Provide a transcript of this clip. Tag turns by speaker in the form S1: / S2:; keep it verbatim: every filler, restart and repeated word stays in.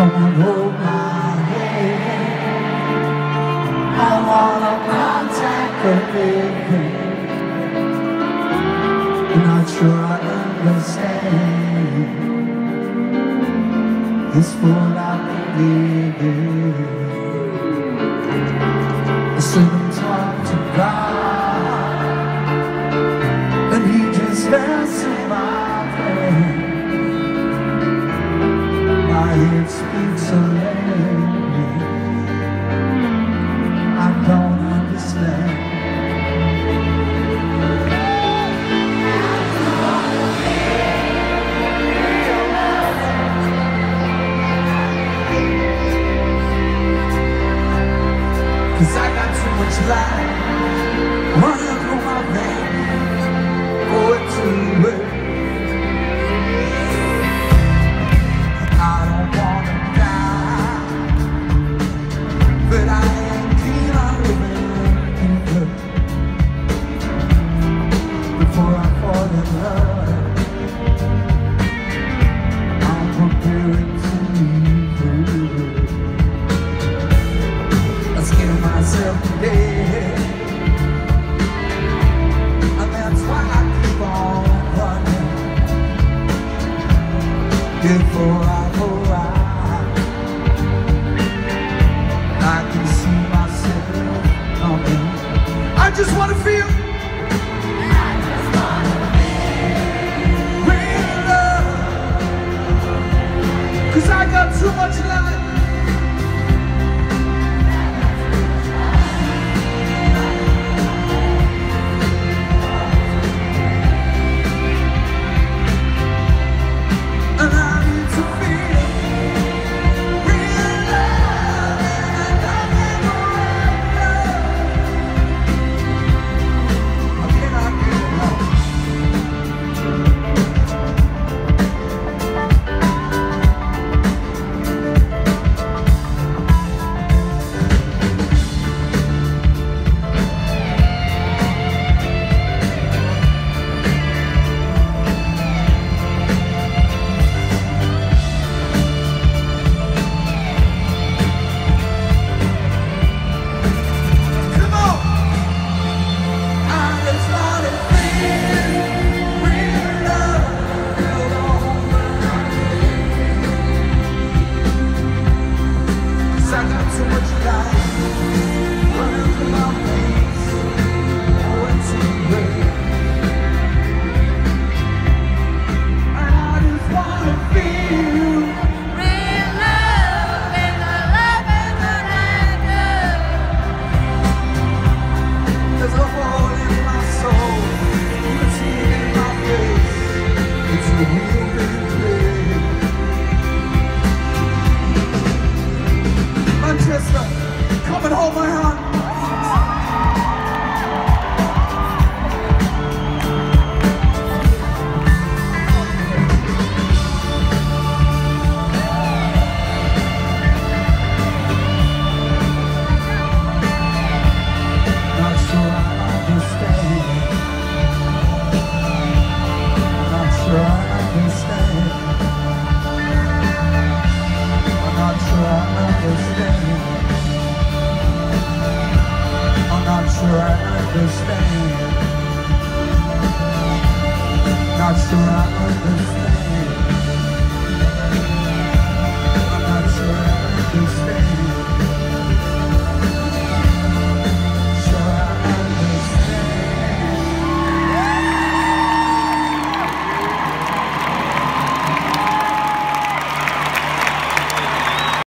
S1: Come on, hold my hand. I wanna contact the living, and not sure I understand this fool I've been living. I see them talk to God, and He just answered my prayer. My head speaks a language I don't understand. Cause I got too much life running through my veins, going to work. I don't wanna die, but I ain't keen on living good. Before I fall in love, I'm preparing to leave. I scare myself to death, and that's why I keep on running. Before I go out, I can see myself coming. I just wanna feel, I just wanna feel real love. Cause I got too much life. Come and hold my hand. Not sure I understand. Not sure I understand. I'm not sure I understand. Not sure I understand. Not sure I understand.